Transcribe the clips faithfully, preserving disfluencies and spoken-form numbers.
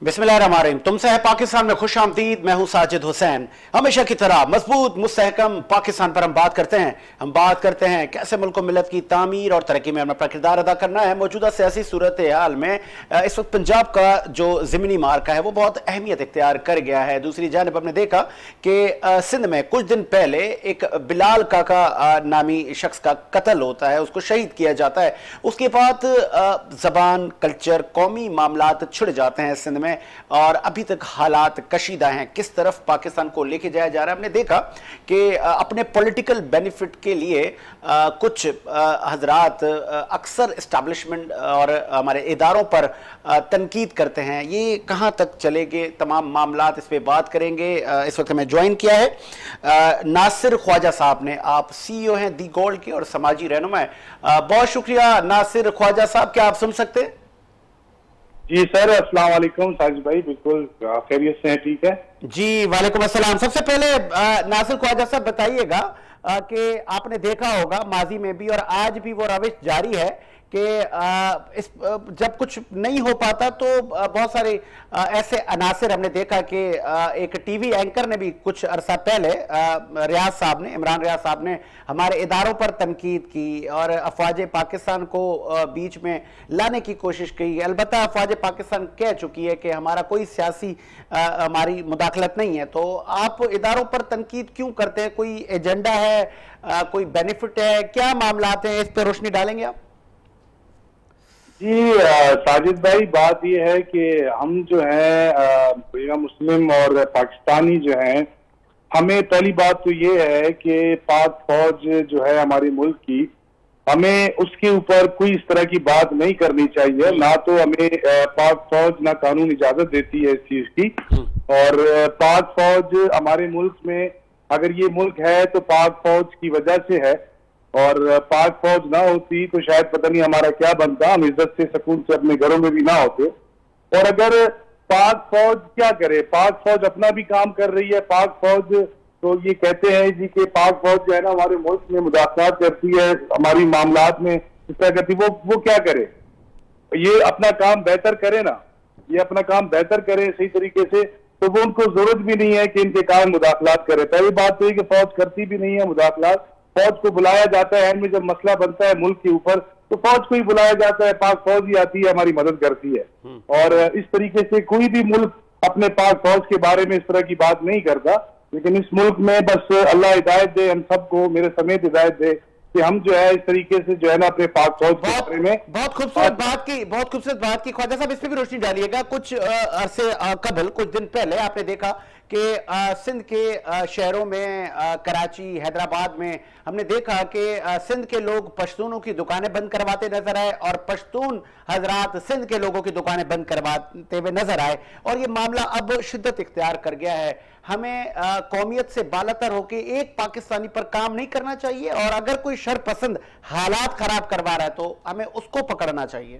बिस्मिल्लाहिर्रहमानिर्रहीम। तुमसे है पाकिस्तान में खुश आमदीद। मैं हूं साजिद हुसैन। हमेशा की तरह मजबूत मुस्तहकम पाकिस्तान पर हम बात करते हैं हम बात करते हैं कैसे मुल्क मिलत की तामीर और तरक्की में अपना किरदार अदा करना है। मौजूदा सियासी सूरत हाल में इस वक्त पंजाब का जो ज़मीनी मार्का है वो बहुत अहमियत इख्तियार कर गया है। दूसरी जानब हमने देखा कि सिंध में कुछ दिन पहले एक बिलाल काका नामी शख्स का कत्ल होता है, उसको शहीद किया जाता है। उसके बाद जबान, कल्चर, कौमी मामलात छिड़ जाते हैं सिंध में और अभी तक हालात कशीदा हैं। किस तरफ पाकिस्तान को लेके जाया जा रहा है, हमने देखा कि अपने पॉलिटिकल बेनिफिट के लिए आ, कुछ हजरात अक्सर इस्टेब्लिशमेंट और हमारे इदारों पर आ, तनकीद करते हैं। ये कहाँ तक चलेंगे, तमाम मामलात इस पर बात करेंगे। आ, इस वक्त हमें ज्वाइन किया है आ, नासिर ख्वाजा साहब ने। आप सी ई ओ हैं दी गोल्ड के और समाजी रहनुमा है। बहुत शुक्रिया नासिर ख्वाजा साहब, क्या आप सुन सकते हैं? जी सर, अस्सलाम वालेकुम साजिद भाई, बिल्कुल खैरियत से हैं, ठीक है जी। वालेकुम अस्सलाम। सबसे पहले नासिर ख्वाजा साहब बताइएगा कि आपने देखा होगा माजी में भी और आज भी वो रविश जारी है कि इस जब कुछ नहीं हो पाता तो बहुत सारे ऐसे अनासिर हमने देखा कि एक टीवी एंकर ने भी कुछ अरसा पहले रियाज साहब ने इमरान रियाज साहब ने हमारे इदारों पर तनकीद की और अफवाज पाकिस्तान को बीच में लाने की कोशिश की। अलबत्ता अफवाज पाकिस्तान कह चुकी है कि हमारा कोई सियासी हमारी मुदाखलत नहीं है। तो आप इदारों पर तनकीद क्यों करते हैं? कोई एजेंडा है, कोई बेनिफिट है, क्या मामलात हैं? इस पर रोशनी डालेंगे आप? जी साजिद भाई, बात यह है कि हम जो है मुस्लिम और पाकिस्तानी जो हैं, हमें पहली बात तो ये है कि पाक फौज जो है हमारे मुल्क की, हमें उसके ऊपर कोई इस तरह की बात नहीं करनी चाहिए। ना तो हमें पाक फौज ना कानून इजाजत देती है इस चीज की, और पाक फौज हमारे मुल्क में, अगर ये मुल्क है तो पाक फौज की वजह से है, और पाक फौज ना होती तो शायद पता नहीं हमारा क्या बनता, हम इज्जत से सुकून से अपने घरों में भी ना होते। और अगर पाक फौज क्या करे, पाक फौज अपना भी काम कर रही है। पाक फौज तो ये कहते हैं जी कि पाक फौज जो है ना हमारे मुल्क में मुदाखलत करती है, हमारी मामलात में इस तरह करती, वो वो क्या करे? ये अपना काम बेहतर करे ना, ये अपना काम बेहतर करे सही तरीके से, तो वो उनको जरूरत भी नहीं है कि इनके काम मुदाखलत करे। पहली बात तो ये कि फौज करती भी नहीं है मुदाखलत। फौज को बुलाया जाता है में जब मसला बनता है मुल्क के ऊपर तो फौज को ही बुलाया जाता है, पाक फौज ही आती है, हमारी मदद करती है। और इस तरीके से कोई भी मुल्क अपने पाक फौज के बारे में इस तरह की बात नहीं करता। लेकिन इस मुल्क में बस अल्लाह हिदायत दे हम सबको, मेरे समेत हिदायत दे कि हम जो है इस तरीके से जो है ना अपने पाक फौज के बारे में। बहुत खूबसूरत बात की बहुत खूबसूरत बात की ख्वाजा साहब, इस पर भी रोशनी डालिएगा। कुछ अरसे कबल, कुछ दिन पहले आपने देखा कि सिंध के शहरों में, आ, कराची, हैदराबाद में हमने देखा कि सिंध के लोग पश्तूनों की दुकानें बंद करवाते नजर आए और पश्तून हजरात सिंध के लोगों की दुकानें बंद करवाते हुए नजर आए, और ये मामला अब शिद्दत इख्तियार कर गया है। हमें आ, कौमियत से बालातर होकर एक पाकिस्तानी पर काम नहीं करना चाहिए, और अगर कोई शर पसंद हालात खराब करवा रहा है तो हमें उसको पकड़ना चाहिए।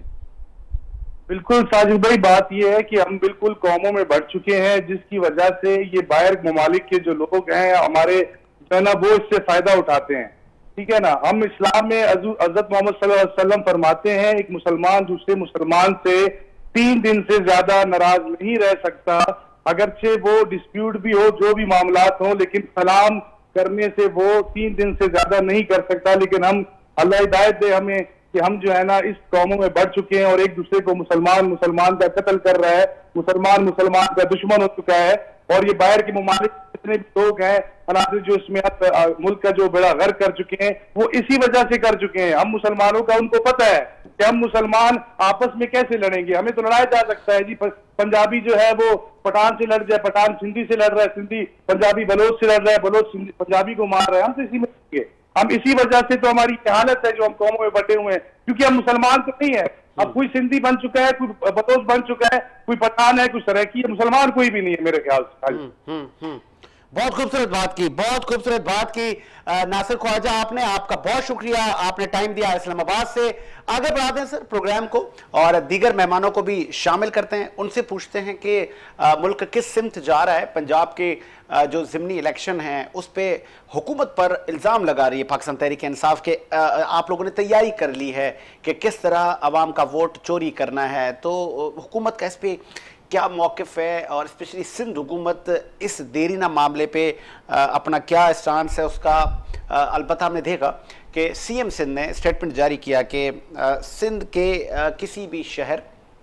बिल्कुल साजिद भाई, बात यह है कि हम बिल्कुल कौमों में बढ़ चुके हैं, जिसकी वजह से ये बाहर ममालिक के जो लोग हैं हमारे जो है ना वो इससे फायदा उठाते हैं। ठीक है ना, हम इस्लाम में हज़रत मोहम्मद सल्लल्लाहु अलैहि वसल्लम फरमाते हैं एक मुसलमान दूसरे मुसलमान से तीन दिन से ज्यादा नाराज नहीं रह सकता, अगरचे वो डिस्प्यूट भी हो, जो भी मामलात हो, लेकिन सलाम करने से वो तीन दिन से ज्यादा नहीं कर सकता। लेकिन हम, अल्लाह हिदायत दे हमें कि हम जो है ना इस कौमों में बढ़ चुके हैं और एक दूसरे को मुसलमान मुसलमान का कत्ल कर रहा है, मुसलमान मुसलमान का दुश्मन हो चुका है। और ये बाहर के ममालिक जितने भी लोग हैं अनासिर जो इसमें मुल्क का जो बड़ा गर्क कर चुके हैं, वो इसी वजह से कर चुके हैं। हम मुसलमानों का, उनको पता है कि हम मुसलमान आपस में कैसे लड़ेंगे, हमें तो लड़ाया जा सकता है जी। पंजाबी जो है वो पठान से लड़ जाए, पठान सिंधी से लड़ रहा है, सिंधी पंजाबी बलोच से लड़ रहा है, बलोच पंजाबी को मार रहा है, हम तो इसी में हम इसी वजह से तो हमारी हालत है जो हम कौमों में बटे हुए हैं, क्योंकि हम मुसलमान तो नहीं है। अब कोई सिंधी बन चुका है, कोई बलोच बन चुका है, कोई पठान है, कोई सराइकी है, मुसलमान कोई भी नहीं है मेरे ख्याल से। बहुत खूबसूरत बात की, बहुत खूबसूरत बात की नासिर ख्वाजा आपने। आपका बहुत शुक्रिया, आपने टाइम दिया इस्लामाबाद से। आगे बढ़ाते हैं सर प्रोग्राम को और दीगर मेहमानों को भी शामिल करते हैं, उनसे पूछते हैं कि मुल्क किस सिमत जा रहा है। पंजाब के आ, जो ज़िमनी इलेक्शन हैं उस पर हुकूमत पर इल्ज़ाम लगा रही है पाकिस्तान तहरीक इंसाफ के, आ, आप लोगों ने तैयारी कर ली है कि किस तरह आवाम का वोट चोरी करना है, तो हुकूमत का इस पर क्या मौक़िफ़ है और स्पेशली सिंध हुकूमत इस देरीना मामले पे अपना क्या स्टांस है उसका? अलबत्ता हमने देखा कि सीएम सिंध ने स्टेटमेंट जारी किया कि सिंध के किसी भी शहर,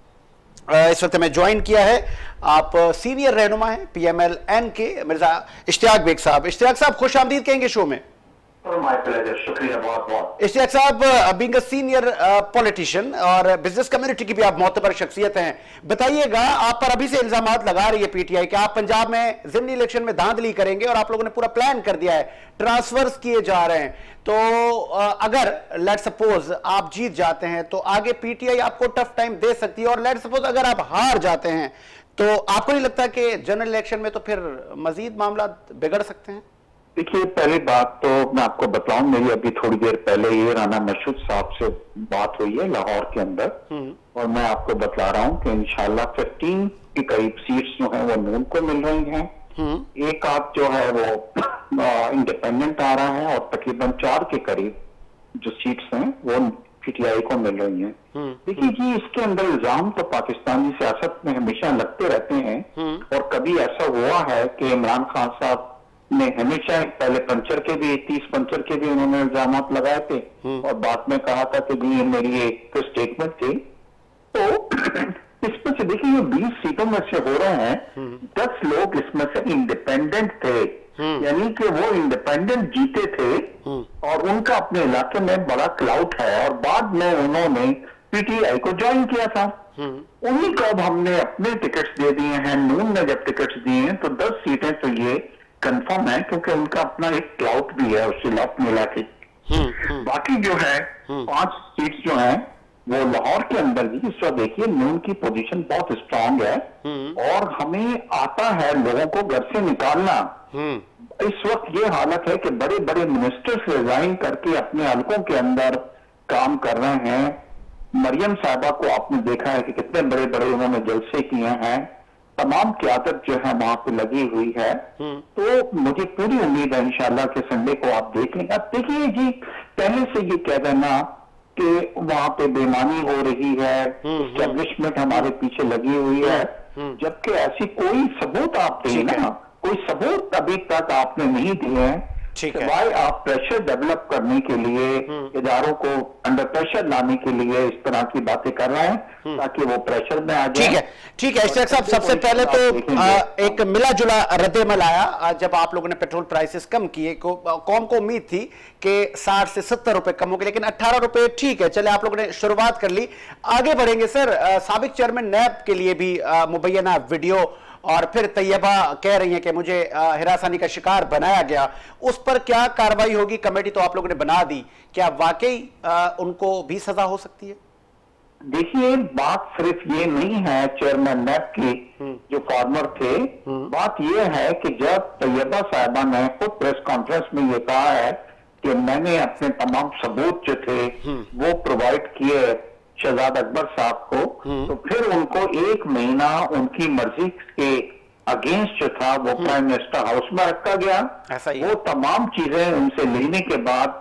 इस वक्त में ज्वाइन किया है आप सीनियर रहनुमा हैं पीएमएल एन के मिर्जा इश्तियाक बेग साहब। इश्तियाक साहब खुश आमदीद कहेंगे शो में। माय प्लेजर, शुक्रिया बहुत बहुत। इश्तियाक साहब, बीइंग अ सीनियर पॉलिटिशियन और बिजनेस कम्युनिटी की भी आप मोतबर शख्सियत हैं, बताइएगा आप पर अभी से इल्जामात लगा रही है पीटीआई कि आप पंजाब में ज़िमनी इलेक्शन में धांधली करेंगे और आप लोगों ने पूरा प्लान कर दिया है, ट्रांसफर्स किए जा रहे हैं। तो अगर लेट सपोज आप जीत जाते हैं तो आगे पीटीआई आपको टफ टाइम दे सकती है, और लेट सपोज अगर आप हार जाते हैं तो आपको नहीं लगता कि जनरल इलेक्शन में तो फिर मजीद मामला बिगड़ सकते हैं? देखिए, पहली बात तो मैं आपको बताऊं, मेरी अभी थोड़ी देर पहले ये राना मशहूद साहब से बात हुई है लाहौर के अंदर, और मैं आपको बता रहा हूं कि इंशाल्लाह पंद्रह के करीब सीट्स जो हैं वो नून को मिल रही हैं, एक आध जो है वो इंडिपेंडेंट आ रहा है, और तकरीबन चार के करीब जो सीट्स हैं वो पीटीआई को मिल रही हैं। देखिए जी, इसके अंदर इल्जाम तो पाकिस्तानी सियासत में हमेशा लगते रहते हैं, और कभी ऐसा हुआ है कि इमरान खान साहब ने हमेशा पहले पंचर के भी तीस पंचर के भी उन्होंने इल्जाम लगाए थे, और बाद में कहा था कि जी ये मेरी एक स्टेटमेंट थी। तो इसमें से देखिए, ये बीस सीटों में से हो रहे हैं, दस लोग इसमें से इंडिपेंडेंट थे, यानी कि वो इंडिपेंडेंट जीते थे और उनका अपने इलाके में बड़ा क्लाउड है, और बाद में उन्होंने पीटीआई को ज्वाइन किया था। उन्हीं को अब हमने अपने टिकट्स दे दिए हैं। नून ने जब टिकट्स दिए हैं तो दस सीटें तो ये कंफर्म है, क्योंकि उनका अपना एक क्लाउड भी है उस इलाके मिला के। बाकी जो है पांच सीट्स जो हैं वो लाहौर के अंदर भी इस वक्त देखिए नून की पोजीशन बहुत स्ट्रांग है, और हमें आता है लोगों को घर से निकालना। इस वक्त ये हालत है कि बड़े बड़े मिनिस्टर्स रिजाइन करके अपने हलकों के अंदर काम कर रहे हैं। मरियम साहबा को आपने देखा है कि कितने बड़े बड़े उन्होंने जलसे किए हैं, तमाम क्यादत जो है वहां पे लगी हुई है। तो मुझे पूरी उम्मीद है इंशाल्लाह कि संडे को आप देख लेंगे। अब देखिए जी, पहले से ये कह देना कि वहां पे बेईमानी हो रही है, एस्टेब्लिशमेंट हमारे पीछे लगी हुई है, जबकि ऐसी कोई सबूत आप दें ना, कोई सबूत अभी तक आपने नहीं दिए हैं, सिवाय आप प्रेशर डेवलप करने के लिए, इदारों को अंडर प्रेशर लाने के लिए इस तरह की बातें कर रहे हैं ताकि वो प्रेशर में आ जाए। ठीक है, ठीक है इश्तियाक साहब, सबसे पहले तो आ, एक मिला जुला रद्देमल आया जब आप लोगों ने पेट्रोल प्राइसेस कम किए। को, कौम को उम्मीद थी कि साठ से सत्तर रुपए कम होंगे, लेकिन अट्ठारह रुपए ठीक है, चले आप लोगों ने शुरुआत कर ली। आगे बढ़ेंगे सर, साबिक चेयरमैन नैब के लिए भी मुबैना वीडियो, और फिर तैयबा कह रही हैं कि मुझे हिरासानी का शिकार बनाया गया, उस पर क्या कार्रवाई होगी? कमेटी तो आप लोगों ने बना दी, क्या वाकई उनको भी सजा हो सकती है? देखिए, बात सिर्फ ये नहीं है चेयरमैन नैब की जो फॉर्मर थे, बात ये है कि जब तैयबा साहिबा ने खुद प्रेस कॉन्फ्रेंस में ये कहा है कि मैंने अपने तमाम सबूत जो थे वो प्रोवाइड किए शहजाद अकबर साहब को, तो फिर उनको एक महीना उनकी मर्जी के अगेंस्ट जो था वो प्राइम मिनिस्टर हाउस में रखा गया। वो तमाम चीजें उनसे लेने के बाद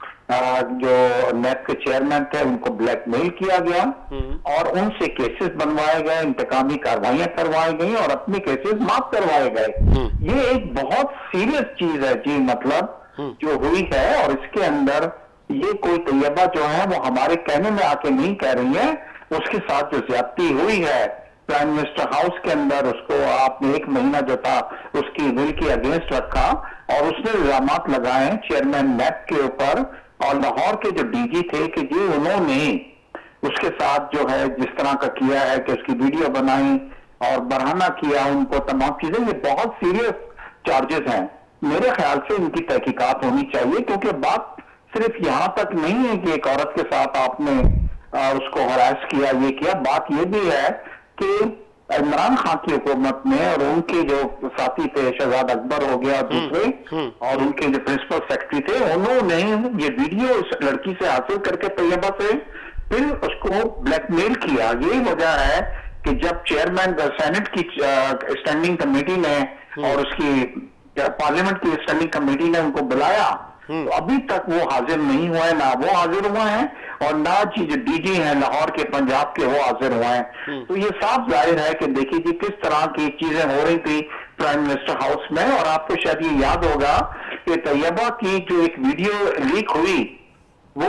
जो नैब के चेयरमैन थे उनको ब्लैकमेल किया गया, और उनसे केसेस बनवाए गए, इंतकामी कार्रवाइयां करवाई गई, और अपने केसेस माफ करवाए गए। ये एक बहुत सीरियस चीज है जी, मतलब जो हुई है, और इसके अंदर ये कोई तैयबा जो है वो हमारे कहने में आके नहीं कह रही है, उसके साथ जो ज्यादती हुई है प्राइम मिनिस्टर हाउस के अंदर, उसको आपने एक महीना जो था उसकी विल के अगेंस्ट रखा, और उसने इल्जामात लगाए चेयरमैन नैब के ऊपर और लाहौर के जो डीजी थे कि जी उन्होंने उसके साथ जो है जिस तरह का किया है कि उसकी वीडियो बनाई और बरहाना किया उनको, तमाम चीजें, ये बहुत सीरियस चार्जेस हैं। मेरे ख्याल से इनकी तहकीकात होनी चाहिए, क्योंकि बात सिर्फ यहां तक नहीं है कि एक औरत के साथ आपने आ, उसको हरास किया, ये किया, बात ये भी है कि इमरान खान की हुकूमत में और उनके जो साथी थे शहजाद अकबर हो गया दूसरे, और उनके जो प्रिंसिपल सेक्रेटरी थे, उन्होंने ये वीडियो इस लड़की से हासिल करके तैयबा से फिर उसको ब्लैकमेल किया। यही वजह है कि जब चेयरमैन सेनेट की स्टैंडिंग कमेटी ने और उसकी पार्लियामेंट की स्टैंडिंग कमेटी ने उनको बुलाया तो अभी तक वो हाजिर नहीं हुआ है, ना वो हाजिर हुआ है और ना जी जो डीजी हैं लाहौर के पंजाब के वो हाजिर हुए हैं। तो ये साफ जाहिर है कि देखिए जी किस तरह की चीजें हो रही थी प्राइम मिनिस्टर हाउस में। और आपको शायद ये याद होगा कि तैयबा की जो एक वीडियो लीक हुई वो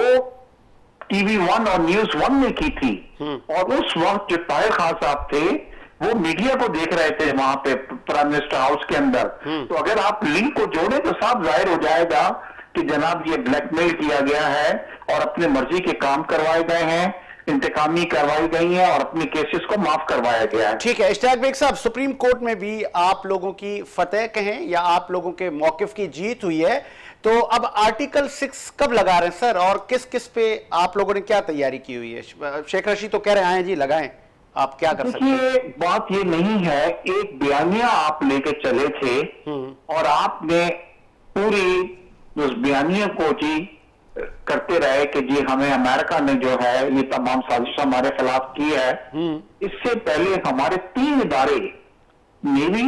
टीवी वन और न्यूज वन ने की थी, और उस वक्त जो ताहिर खान साहब थे वो मीडिया को देख रहे थे वहां पे प्राइम मिनिस्टर हाउस के अंदर। तो अगर आप लिंक को जोड़े तो साफ जाहिर हो जाएगा कि जनाब ये ब्लैकमेल किया गया है और अपनी मर्जी के काम करवाए गए हैं, इंतकामी करवाई गई है और अपने केसेस को माफ करवाया गया है। ठीक है इश्तियाक बेग साहब, सुप्रीम कोर्ट में भी आप लोगों की फतेह कहें या आप लोगों के मौकिफ की जीत हुई है, तो अब आर्टिकल सिक्स कब लगा रहे हैं सर, और किस किस पे आप लोगों ने क्या तैयारी की हुई है? शेख रशीद तो कह रहे हैं जी लगाएं, आप क्या कर सकते हैं? देखिए बात ये नहीं है, एक बयानिया आप लेके चले थे और आपने पूरी उस बयानिया को जी करते रहे कि जी हमें अमेरिका ने जो है ये तमाम साजिश हमारे खिलाफ की है। इससे पहले हमारे तीन इदारे, नेवी,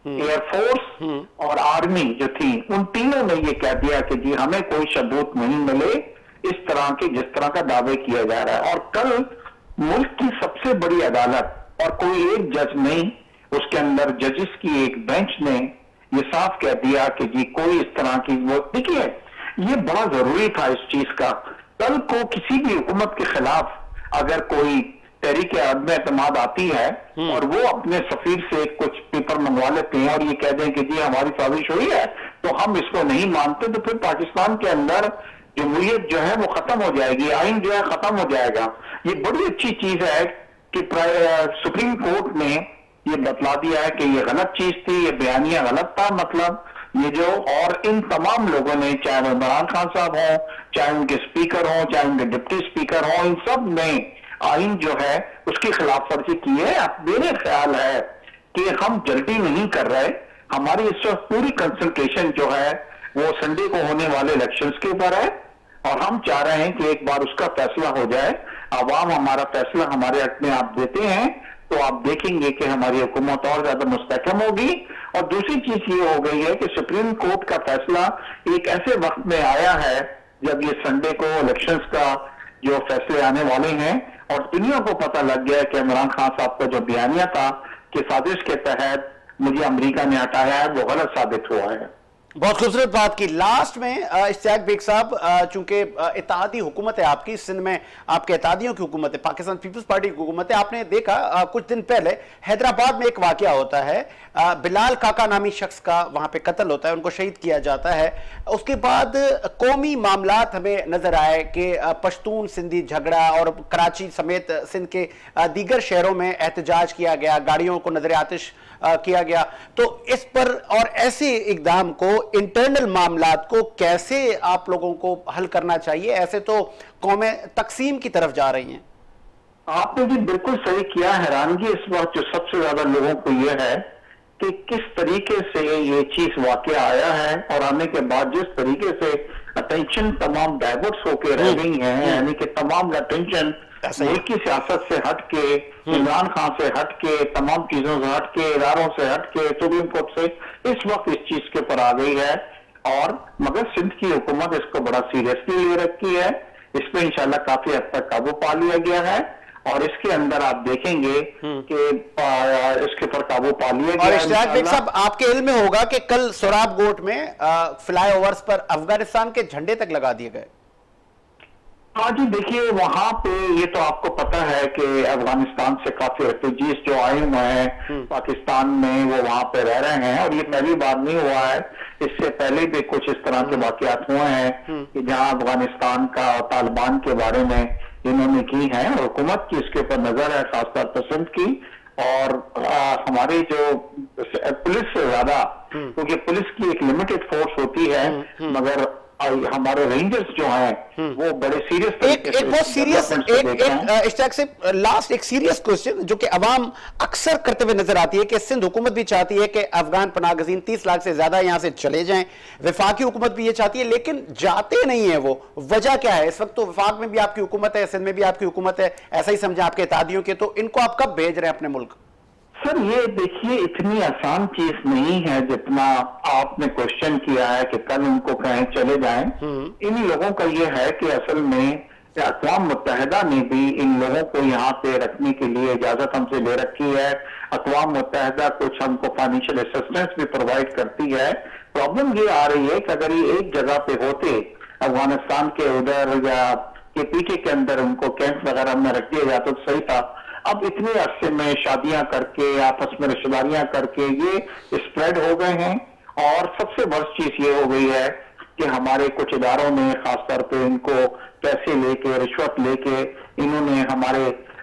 एयरफोर्स और आर्मी जो थी, उन तीनों ने ये कह दिया कि जी हमें कोई सबूत नहीं मिले इस तरह के जिस तरह का दावे किया जा रहा है। और कल मुल्क की सबसे बड़ी अदालत और कोई एक जज नहीं, उसके अंदर जजेस की एक बेंच ने ये साफ कह दिया कि जी कोई इस तरह की वो, देखिए ये बड़ा जरूरी था इस चीज का। कल को किसी भी हुकूमत के खिलाफ अगर कोई तहरीक अदम एतमाद आती है और वो अपने सफीर से कुछ पेपर मंगवा लेते हैं और ये कह दें कि जी हमारी साजिश हुई है तो हम इसको नहीं मानते, तो फिर पाकिस्तान के अंदर जमहूरियत जो है वो खत्म हो जाएगी, आइन जो है खत्म हो जाएगा। ये बड़ी अच्छी चीज है कि सुप्रीम कोर्ट ने ये बतला दिया है कि ये गलत चीज थी, ये बयानिया गलत था। मतलब ये जो, और इन तमाम लोगों ने, चाहे वो इमरान खान साहब हो, चाहे उनके स्पीकर हो, चाहे उनके डिप्टी स्पीकर हो, इन सब ने आइन जो है उसकी खिलाफ वर्जी की है। अब मेरे ख्याल है कि हम जल्दी नहीं कर रहे, हमारी इस वक्त पूरी कंसंट्रेशन जो है वो संडे को होने वाले इलेक्शंस के ऊपर है और हम चाह रहे हैं कि एक बार उसका फैसला हो जाए। अवाम हमारा फैसला हमारे हक में आप देते हैं तो आप देखेंगे कि हमारी हुकूमत और ज्यादा मुस्तहकम होगी। और दूसरी चीज ये हो गई है कि सुप्रीम कोर्ट का फैसला एक ऐसे वक्त में आया है जब ये संडे को इलेक्शंस का जो फैसले आने वाले हैं और दुनिया को पता लग गया है कि इमरान खान साहब का जो बयानिया था कि साजिश के तहत मुझे अमेरिका ने हटाया है वो गलत साबित हुआ है। बहुत खूबसूरत बात की। लास्ट में इश्तियाक बेग साहब, चूंकि इत्तेहादी हुकूमत है आपकी, सिंध में आपके इत्तेहादियों की हुकूमत है, पाकिस्तान पीपल्स पार्टी की हुकूमत है। आपने देखा आ, कुछ दिन पहले हैदराबाद में एक वाकया होता है, आ, बिलाल काका नामी शख्स का वहां पे कत्ल होता है, उनको शहीद किया जाता है। उसके बाद कौमी मामलात हमें नजर आए कि पश्तून सिंधी झगड़ा और कराची समेत सिंध के दीगर शहरों में एहतजाज किया गया, गाड़ियों को नजर आतिश किया गया। तो इस पर और ऐसे इकदाम को, इंटरनल मामलात को कैसे आप लोगों को हल करना चाहिए? ऐसे तो कौमें तकसीम की तरफ जा रही हैं। आपने भी बिल्कुल सही किया। हैरानगी इस वक्त जो सबसे ज्यादा लोगों को यह है कि किस तरीके से ये चीज वाकया आया है और आने के बाद जिस तरीके से अटेंशन तमाम डाइवर्ट होकर रह गई है, यानी कि तमाम अटेंशन मुल्क की सियासत से हट के, इमरान खान से हट के, तमाम चीजों से हट के, इदारों से हट के, सुप्रीम कोर्ट से इस वक्त इस चीज के ऊपर आ गई है। और मगर सिंध की हुकूमत इसको बड़ा सीरियसली ले रखी है, इस पर इंशाल्लाह काफी हद तक काबू पा लिया गया है और इसके अंदर आप देखेंगे कि इसके ऊपर काबू पा लिया गया। और इश्तियाक बेग साहब, आपके इल्म में होगा कि कल सोराब गोट में फ्लाईओवर्स पर अफगानिस्तान के झंडे तक लगा दिए गए। हाँ जी, देखिए वहां पे ये तो आपको पता है कि अफगानिस्तान से काफी रेफ्यूजीज जो आए हुए हैं पाकिस्तान में वो वहां पे रह रहे हैं और ये पहली बार नहीं हुआ है, इससे पहले भी कुछ इस तरह के वाकयात हुए हैं कि जहां अफगानिस्तान का तालिबान के बारे में इन्होंने की है और हुकूमत की इसके ऊपर नजर है, खासतौर पर सिंध की। और आ, हमारी जो पुलिस से ज्यादा, क्योंकि पुलिस की एक लिमिटेड फोर्स होती है, मगर हमारे रेंजर्स जो हैं वो बड़े सीरियस एक एक बहुत सीरियस एक एक इश्तियाक से लास्ट एक सीरियस क्वेश्चन जो कि अवाम अक्सर करते हुए नजर आती है कि सिंध हुकूमत भी चाहती है कि अफगान पनाहगजीन तीस लाख से ज्यादा यहां से चले जाएं, वफाकी हुकूमत भी ये चाहती है, लेकिन जाते नहीं है। वो वजह क्या है? इस वक्त तो वफाक में भी आपकी हुकूमत है, सिंध में भी आपकी हुकूमत है, ऐसा ही समझे आपके इत्तेहादियों के, तो इनको आप कब भेज रहे हैं अपने मुल्क? सर ये देखिए इतनी आसान चीज नहीं है जितना आपने क्वेश्चन किया है कि कल उनको कहें चले जाएं। इन लोगों का ये है कि असल में अक़वाम मुत्तहिदा ने भी इन लोगों को यहाँ पे रखने के लिए इजाजत हमसे ले रखी है। अक़वाम मुत्तहिदा कुछ हमको फाइनेंशियल असिस्टेंस भी प्रोवाइड करती है। प्रॉब्लम ये आ रही है कि अगर ये एक जगह पे होते, अफगानिस्तान के उधर या के पीके के अंदर उनको कैंप वगैरह में रख दिया जाता तो सही था। अब इतने अरसे में शादियां करके आपस में रिश्तेदारियां करके ये स्प्रेड हो गए हैं। और सबसे वर्स्ट चीज ये हो गई है कि हमारे कुछ इदारों ने खासतौर पे इनको पैसे लेके रिश्वत लेके इन्होंने हमारे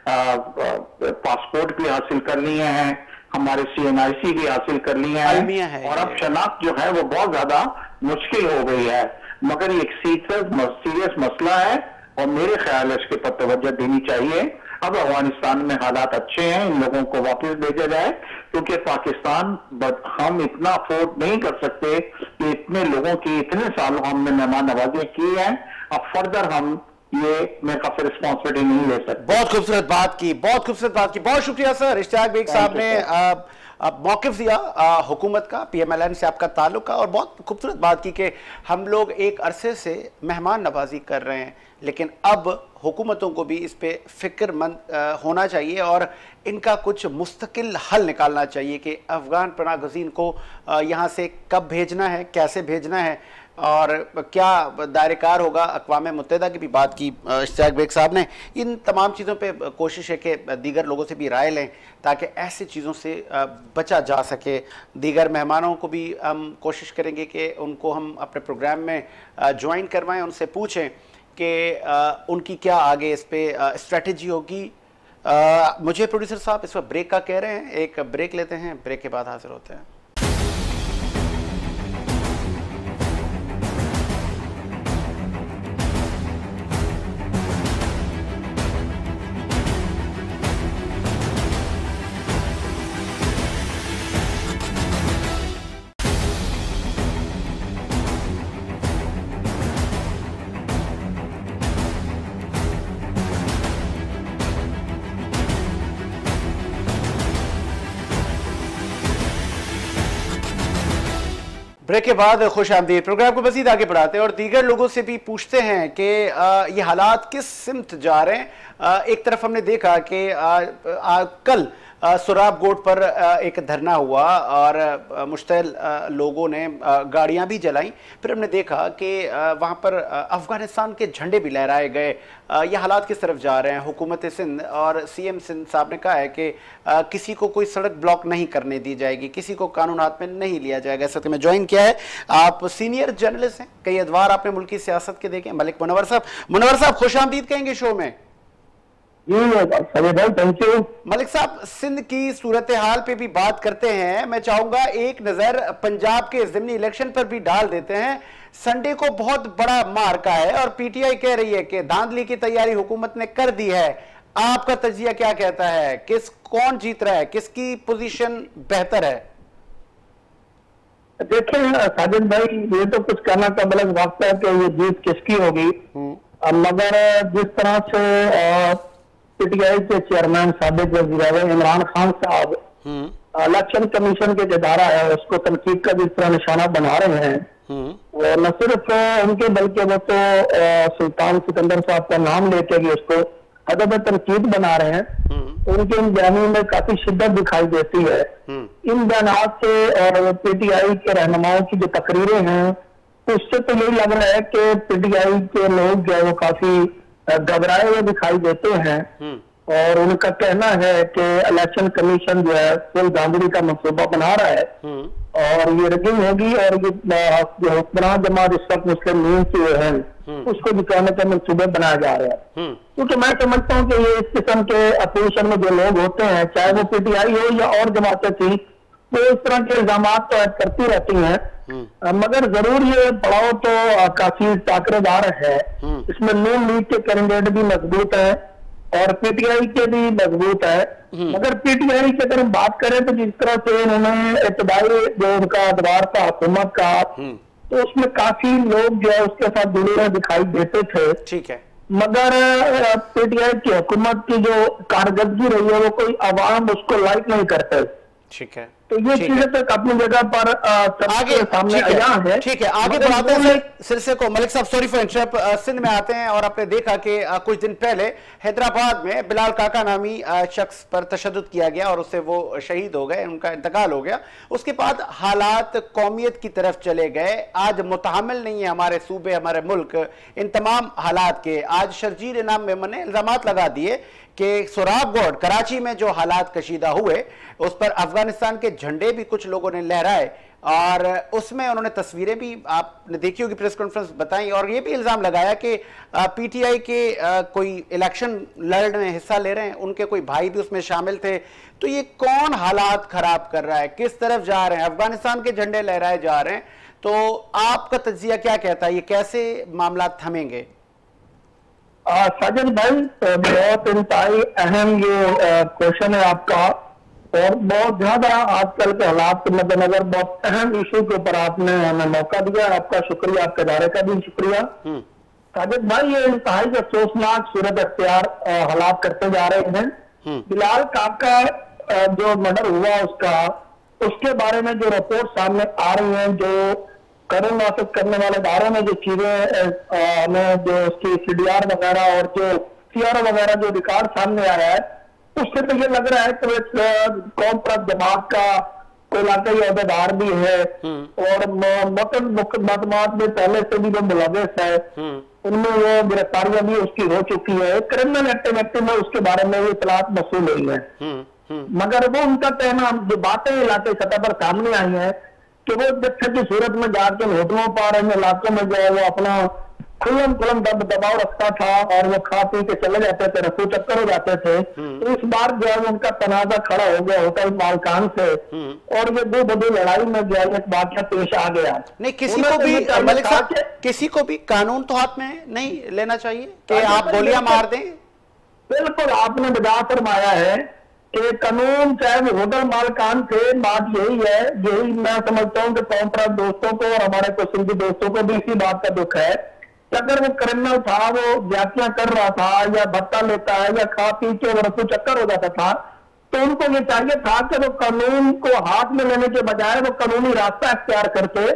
पासपोर्ट भी हासिल कर लिए हैं, हमारे सी एन आई सी भी हासिल कर लिए हैं है और अब शनाख्त जो है वो बहुत ज्यादा मुश्किल हो गई है। मगर ये एक सीरियस मसला है और मेरे ख्याल है इसके पर तवज्जो देनी चाहिए। अब अफगानिस्तान में हालात अच्छे हैं, इन लोगों को वापस भेजा जाए क्योंकि पाकिस्तान हम इतना अफोर्ड नहीं कर सकते कि इतने लोगों की इतने सालों हमने मेहमान नवाजी की है, अब फर्दर हम ये मैं काफी रिस्पॉन्सिबिलिटी नहीं ले सकते। बहुत खूबसूरत बात की, बहुत खूबसूरत बात की, बहुत शुक्रिया सर। इश्तियाक बेग साहब ने अब मौक़िफ़ दिया हुकूमत का, पी एम एल एन से आपका ताल्लुक का, और बहुत खूबसूरत बात की कि हम लोग एक अरसे से मेहमान नवाजी कर रहे हैं, लेकिन अब हुकूमतों को भी इस पे फ़िक्रमंद होना चाहिए और इनका कुछ मुस्तकिल हल निकालना चाहिए कि अफ़गान पनाह गज़ीन को यहाँ से कब भेजना है, कैसे भेजना है और क्या दायरेकार होगा। अक़वाम मुत्तहिदा की भी बात की इश्तियाक बेग साहब ने। इन तमाम चीज़ों पे कोशिश है कि दीगर लोगों से भी राय लें ताकि ऐसी चीज़ों से बचा जा सके। दीगर मेहमानों को भी हम कोशिश करेंगे कि उनको हम अपने प्रोग्राम में ज्वाइन करवाएं, उनसे पूछें कि उनकी क्या आगे इस पर स्ट्रेटजी होगी। मुझे प्रोड्यूसर साहब इस वक्त ब्रेक का कह रहे हैं, एक ब्रेक लेते हैं, ब्रेक के बाद हाजिर होते हैं। ब्रेक के बाद खुश आमदीद। प्रोग्राम को मज़ीद आगे बढ़ाते हैं और दीगर लोगों से भी पूछते हैं कि ये हालात किस सिमत जा रहे हैं। एक तरफ हमने देखा कि कल सुराब गोट पर एक धरना हुआ और मुश्तइल लोगों ने गाड़ियां भी जलाई। फिर हमने देखा कि वहां पर अफगानिस्तान के झंडे भी लहराए गए। ये हालात किस तरफ जा रहे हैं? हुकूमत सिंध और सी एम सिंध साहब ने कहा है कि किसी को कोई सड़क ब्लॉक नहीं करने दी जाएगी, किसी को कानून हाथ में नहीं लिया जाएगा। इस वक्त में ज्वाइन किया है, आप सीनियर जर्नलिस्ट हैं, कई अदवार आपने मुल्की सियासत के देखे, मलिक मुनव्वर साहब। मुनव्वर साहब खुश आमदीद कहेंगे शो में। Thank you. मलिक साहब, सिंध की सूरत हाल पे भी बात करते हैं। मैं चाहूंगा एक नजर पंजाब के ज़िमनी इलेक्शन पर भी डाल देते हैं। संडे को बहुत बड़ा मार्का है और पीटीआई कह रही है कि धांधली की तैयारी हुकूमत ने कर दी है। आपका तजिया क्या कहता है? किस कौन जीत रहा है, किसकी पोजीशन बेहतर है? देखिए साजिद भाई, ये तो कुछ कहना का बलग वक्त है कि ये जीत किसकी होगी, मगर जिस तरह से पीटीआई के चेयरमैन साबिक वज़ीर इमरान खान साहब इलेक्शन कमीशन के जो इदारा है उसको तनकीद का जिस तरह निशाना बना रहे हैं, और न सिर्फ उनके बल्कि वो तो सुल्तान सिकंदर साहब का नाम लेके भी उसको अदब तनकीद बना रहे हैं। उनके इन बयानों में काफी शिद्दत दिखाई देती है। इन बयानात से और पीटीआई के रहनुमाओं की जो तकरीरें हैं उससे तो यही लग रहा है कि पीटीआई के लोग जो है वो काफी घबराए हुए दिखाई देते हैं और उनका कहना है कि इलेक्शन कमीशन जो है फुल धांधली का मंसूबा बना रहा है और ये रगिंग होगी और ये जो हुक्मरान जमात इस वक्त मुस्लिम लीग की है उसको जिताने के मंसूबे बनाए जा रहे हैं। क्योंकि मैं समझता हूँ कि ये इस किस्म के अपोजिशन में जो लोग होते हैं, चाहे वो पीटीआई हो या और जमातें थी, वो इस तरह के इल्जाम तो ऐड करती रहती हैं, मगर जरूर ये पड़ाव तो काफी टाकरेदार है। इसमें नून लीग के कैंडिडेट भी मजबूत है और पीटीआई के भी मजबूत है। मगर पीटीआई की अगर हम बात करें तो जिस तरह से उन्होंने इब्तदाई जो उनका अदवार था हुकूमत का, तो उसमें काफी लोग जो है उसके साथ जुड़े हुए दिखाई देते थे। ठीक है। मगर पीटीआई की हुकूमत की जो कारकर्दगी रही है वो कोई अवाम उसको लाइक नहीं करते। ठीक है, तो ये चीजें तो अपनी जगह पर आगे सामने आया है। ठीक है, आगे बढ़ाते हैं सिलसिले को। मलिक साहब सॉरी फॉर इंटरप्ट, सिंध में आते हैं और आपने देखा कि कुछ दिन पहले हैदराबाद में बिलाल काका नामी शख्स पर तशद्दुद किया गया और उससे वो शहीद हो गए, उनका इंतकाल हो गया। उसके बाद हालात कौमियत की तरफ चले गए। आज मुतहम्मिल नहीं है हमारे सूबे, हमारे मुल्क इन तमाम हालात के। आज शर्जील इनाम मेमन ने इल्जामात लगा दिए कि सोराबगढ़ कराची में जो हालात कशीदा हुए उस पर अफगानिस्तान के झंडे भी कुछ लोगों ने लहराए और उसमें उन्होंने तस्वीरें भी आपने देखी होगी, प्रेस कॉन्फ्रेंस बताई, और ये भी इल्जाम लगाया कि पीटीआई के कोई इलेक्शन लड़ने हिस्सा ले रहे हैं, उनके कोई भाई भी उसमें शामिल थे। तो ये कौन हालात खराब कर रहा है, किस तरफ जा रहे हैं? अफगानिस्तान के झंडे लहराए जा रहे हैं। तो आपका तज्जिया क्या कहता है, ये कैसे मामला थमेंगे? साजिद भाई, बहुत इंतहाई अहम ये क्वेश्चन है आपका और बहुत ज्यादा आजकल के हालात के मद्देनजर बहुत अहम इशू के ऊपर आपने हमें मौका दिया। आपका शुक्रिया, आपके इदारे का भी शुक्रिया। साजिद भाई, ये इंतहाई अफसोसनाक सूरत अख्तियार हालात करते जा रहे हैं। बिलाल काका जो मर्डर हुआ उसका, उसके बारे में जो रिपोर्ट सामने आ रही है, जो कदम नाफिज करने वाले इदारों में जो चीजें में जो उसकी सीडीआर वगैरह और जो सीआर वगैरह जो रिकॉर्ड सामने आया है, उससे तो ये लग रहा है कि कौम पर जमात का कोई इलाकाई अहदेदार भी है और मुकदमात में पहले से भी जो मुलविस है उनमें वो गिरफ्तारियां भी उसकी हो चुकी है। क्रिमिनल एक्टिविटी में उसके बारे में इतलात मसूल हुई है। मगर वो उनका कहना, जो बातें इलाके सतह पर सामने आई है कि वो जत्थे की सूरत में जाकर होटलों पर इन इलाकों में जो है वो अपना खुलम खुलम दब दबाव रखता था और वो खा पी के चले जाते थे, रफू चक्कर हो जाते थे। तो इस बार जो है उनका तनाजा खड़ा हो गया होटल मालकान से और ये दो बड़ी लड़ाई में जो है एक वाकया पेश आ गया। नहीं, किसी को भी मलिक साहब, किसी को भी कानून तो हाथ में नहीं लेना चाहिए कि आप गोलियां मार दें। बिल्कुल आपने बजा फरमाया है कि कानून चाहे वो होटल मालकान थे, बात यही है। यही मैं समझता हूँ कि कौम पर दोस्तों को और हमारे कुछ सिंधी दोस्तों को भी इसी बात का दुख है कि अगर वो क्रिमिनल था, वो जातियां कर रहा था या भत्ता लेता है या खा पी के रफू चक्कर हो जाता था, तो उनको ये चाहिए था कि वो कानून को हाथ में लेने के बजाय वो कानूनी रास्ता अख्तियार करते,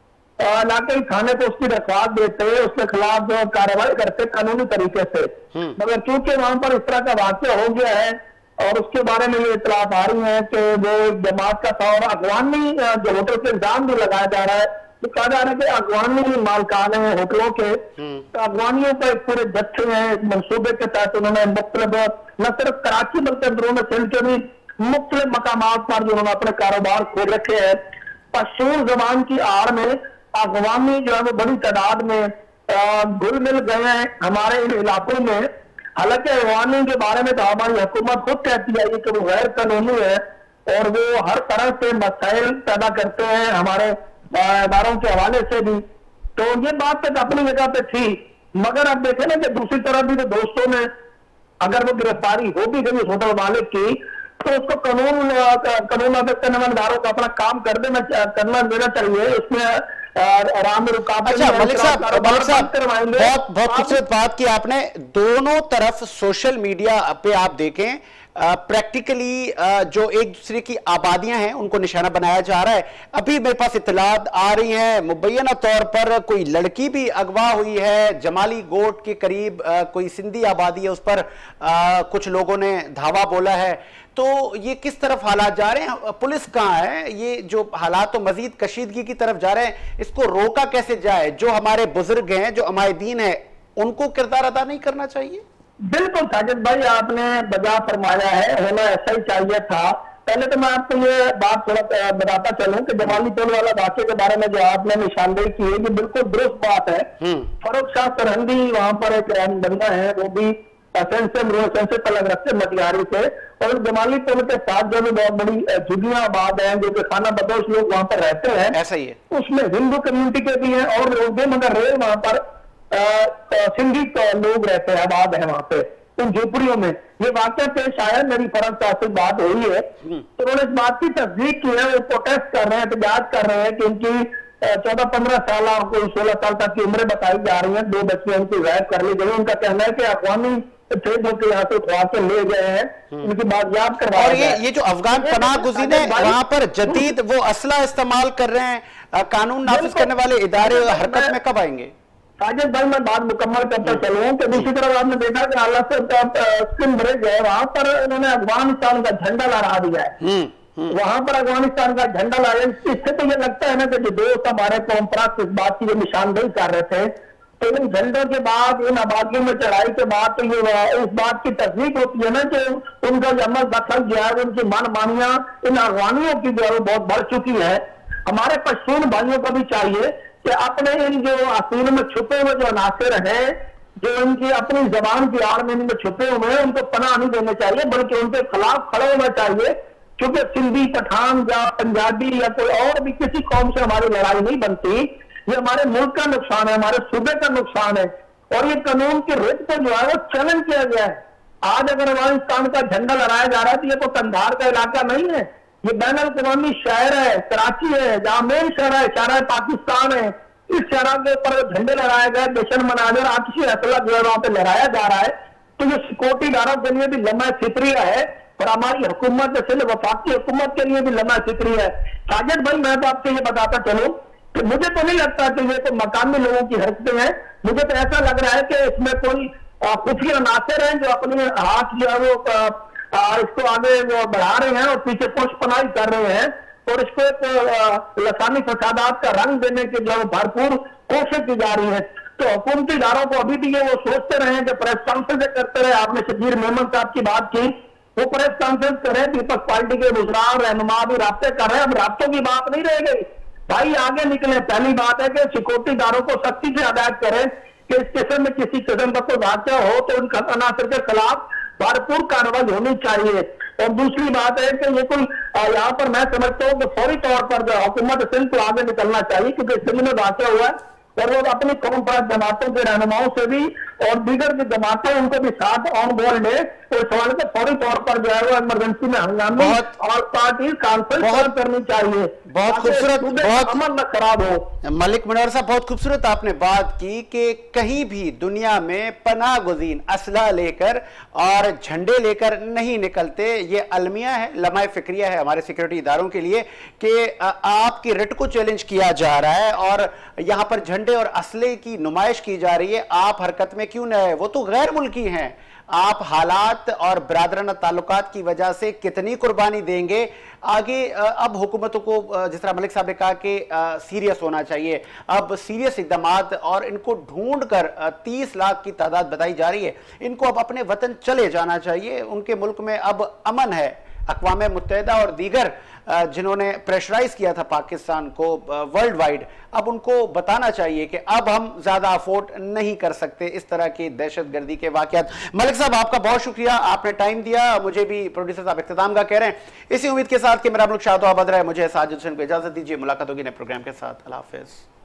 इलाके थाने को उसकी दरख्वास्त देते, उसके खिलाफ जो कार्रवाई करते कानूनी तरीके से। मगर चूंकि वहां पर इस तरह का वाक्य हो गया है और उसके बारे में ये इतलात आ रही है कि वो जमात का था और अफगानी जो होटल के इल्जाम भी लगाया जा रहा है, तो कहा जा रहा है कि अफगानी मालकान है होटलों के, तो अफगानियों का एक पूरे जत्थे हैं, एक मनसूबे के तहत उन्होंने मुख्तलिफ न सिर्फ कराची बल्कि अंदरूनी सिंध के भी मुख्तलिफ मकामात पर जो उन्होंने अपने कारोबार खोल रखे हैं। पश्तून जबान की आड़ में अफगानी जो है वो बड़ी तादाद में घुल मिल गए हैं हमारे इन इलाकों में। हालांकि अफगानी के बारे में तो हमारी हुकूमत खुद कहती है कि वो गैर कानूनी है और वो हर तरह से मसाइल पैदा करते हैं हमारे इदारों के हवाले से भी। तो ये बात तक अपनी जगह पे थी, मगर अब देखें ना कि दूसरी तरफ भी तो दोस्तों ने अगर वो गिरफ्तारी हो भी गई होटल मालिक की तो उसको कानून कानून नाफिज करने वाले इदारों को अपना काम कर देना करना देना चाहिए। उसमें आराम रुकावट। अच्छा मलिक साहब, मलिक साहब बहुत बहुत खूबसूरत बात की आपने। दोनों तरफ सोशल मीडिया पे आप देखें प्रैक्टिकली जो एक दूसरे की आबादियां हैं उनको निशाना बनाया जा रहा है। अभी मेरे पास इत्तलात आ रही हैं मुबैना तौर पर कोई लड़की भी अगवा हुई है जमाली गोट के करीब, आ, कोई सिंधी आबादी है उस पर आ, कुछ लोगों ने धावा बोला है। तो ये किस तरफ हालात जा रहे हैं, पुलिस कहाँ है? ये जो हालात तो मजीद कशीदगी की तरफ जा रहे हैं, इसको रोका कैसे जाए? जो हमारे बुजुर्ग हैं, जो अमायदीन है, उनको किरदार अदा नहीं करना चाहिए? बिल्कुल साजिद भाई, आपने बजा फरमाया है, होना ऐसा ही चाहिए था। पहले तो मैं आपको ये बात थोड़ा बताता चलूं कि जमाली पुल वाला वाक्य के बारे में जो आपने निशानदेही की है ये बिल्कुल दुरुस्त बात है। फरूख शाह सरहंदी वहां पर एक बंदा है, वो भी सेंसे तलग रखते मटियारी से, और जमाली पुल के साथ जो भी बहुत बड़ी झुग्गियां आबाद है जो कि खाना बदोश लोग वहां पर रहते हैं, ऐसा ही है। उसमें हिंदू कम्युनिटी के भी हैं और लोग भी, मगर रेल वहां पर सिंधी लोग रहते हैं, आबाद है वहां पे उन झोपड़ियों में। ये वाकया पेश आया, मेरी फर्ज साहब से बात हुई है तो उन्होंने इस बात की तस्दीक की है, वो प्रोटेस्ट कर रहे हैं, एहतजाज कर रहे हैं कि इनकी चौदह पंद्रह साल और कोई सोलह साल तक की उम्र बताई जा रही है। दो बच्चे उनकी गायब कर ली गई। उनका कहना है कि अफगानी थे जो कि यहाँ से उठवा के ले गए हैं, उनकी बात करवा। और ये ये जो अफगान पनाह गुज़ीर है वहां पर जदीद वो असला इस्तेमाल कर रहे हैं, कानून नाफिज करने वाले इदारे हरकत में कब आएंगे? साजिद भाई मैं बात मुकम्मल करता चलूं कि दूसरी तरफ आपने देखा कि आला से स्किम ब्रेक है, वहां पर इन्होंने अफगानिस्तान का झंडा लहरा दिया है। वहां पर अफगानिस्तान का झंडा लाया। इससे तो ये लगता है ना कि जो दोस्त हमारे परंपरा इस बात की जो निशानदेही कर रहे थे, तो इन झंडों के बाद, इन आबादियों में चढ़ाई के बाद तो ये इस बात की तस्दीक होती है ना कि उनका जो अमल दखल जो है, उनकी मनमानियां इन अफगानियों की जो है बहुत बढ़ चुकी है। हमारे पश्तून भाइयों को भी चाहिए कि अपने इन जो असूल में छुपे हुए जो अनासर हैं, जो इनकी अपनी जबान की आड़ में इनमें छुपे हुए हैं, उनको पनाह नहीं देने चाहिए, बल्कि उनके खिलाफ खड़े होना चाहिए। क्योंकि सिंधी, पठान या पंजाबी या कोई और भी किसी कौम से हमारी लड़ाई नहीं बनती। ये हमारे मुल्क का नुकसान है, हमारे सूबे का नुकसान है। और ये कानून के रिट को जो है वो चैलेंज किया गया है। आज अगर अफगानिस्तान का झंडा लहराया जा रहा है तो ये तो कंधार का इलाका नहीं है, ये बैन अल-अक़वामी शहर है, कराची है, जहां मेन शहर है, शहर पाकिस्तान है। इस शहर के ऊपर झंडे लहराए गए, जश्न मनाजर, आतिशी असला जो है वहां पे लहराया जा रहा है। तो ये सिक्योरिटी इदारों के लिए भी लम्हा फिक्रिया है और हमारी हुकूमत जैसे वफाकी हुकूमत के लिए भी लम्हा फिक्री है। साजिद भाई मैं तो आपको ये बताता चलूं कि मुझे तो नहीं लगता कि ये तो मकामी लोगों की हरकतें हैं। मुझे तो ऐसा लग रहा है कि इसमें कोई खुफिया अनासर हैं जो अपने हाथ जो है वो आ, इसको आगे वो बढ़ा रहे हैं और पीछे पुष्पनाई कर रहे हैं और इसको एक लसानी फसादात का रंग देने की जो भरपूर कोशिश की जा रही है। तो हुकूमती इदारों को अभी भी ये वो सोचते रहे कि प्रेस कॉन्फ्रेंस करते रहे। आपने शबीर मेमन साहब की बात की, वो प्रेस कॉन्फ्रेंस करें, पीपल्स पार्टी के मुजरान रहनुमा भी राब्ते कर रहे हैं। अब राब्तों की बात नहीं रह गई भाई, आगे निकले। पहली बात है कि सिक्योरिटी इदारों को सख्ती से हदायत करें कि इस किस्म में किसी किस्म का कोई वाक़या हो तो उन अनासर के खिलाफ भरपूर कार्रवाई होनी चाहिए। और दूसरी बात है कि ये कोई यहाँ पर मैं समझता हूँ कि फौरी तौर पर हुकूमत सिंध को आगे निकलना चाहिए, क्योंकि सिंध में वाक़या हुआ है और वो अपनी कौम पर जमातों के रहनुमाओं से भी और दीगर जो जमातें उनको भी साथ ऑन बोर्ड ले और सवाल को फौरी तौर पर जो है वो इमरजेंसी में हंगामी और पार्टी कॉन्फ्रेंस करनी चाहिए। बहुत खूबसूरत, बहुत अमल न खराब हो। मलिक मुनव्वर साहब बहुत खूबसूरत आपने बात की कि कहीं भी दुनिया में पनाह गुज़ीर असला लेकर और झंडे लेकर नहीं निकलते। ये अलमिया है, लम्हा फिक्रिया है हमारे सिक्योरिटी इदारों के लिए कि आपकी रिट को चैलेंज किया जा रहा है और यहाँ पर झंडे और असले की नुमाइश की जा रही है। आप हरकत में क्यों न है? वो तो गैर मुल्की हैं। आप हालात और बरादराना ताल्लुकात की वजह से कितनी कुर्बानी देंगे आगे? अब हुकूमतों को जिस तरह मलिक साहब ने कहा कि सीरियस होना चाहिए, अब सीरियस इक़दामात और इनको ढूंढ कर तीस लाख की तादाद बताई जा रही है, इनको अब अपने वतन चले जाना चाहिए। उनके मुल्क में अब अमन है। अक़वाम मुत्तहिदा और दीगर जिन्होंने प्रेशराइज किया था पाकिस्तान को वर्ल्ड वाइड, अब उनको बताना चाहिए कि अब हम ज्यादा अफोर्ड नहीं कर सकते इस तरह की दहशत गर्दी के वाकयात। मलिक साहब आपका बहुत शुक्रिया, आपने टाइम दिया, मुझे भी प्रोड्यूसर साहब इख्तिताम का कह रहे हैं। इसी उम्मीद के साथ कि मेरा मुल्क शाद आबाद रहे, मुझे साजिद हुसैन को इजाजत दीजिए। मुलाकात होगी नए प्रोग्राम के साथ। अल्लाह हाफिज।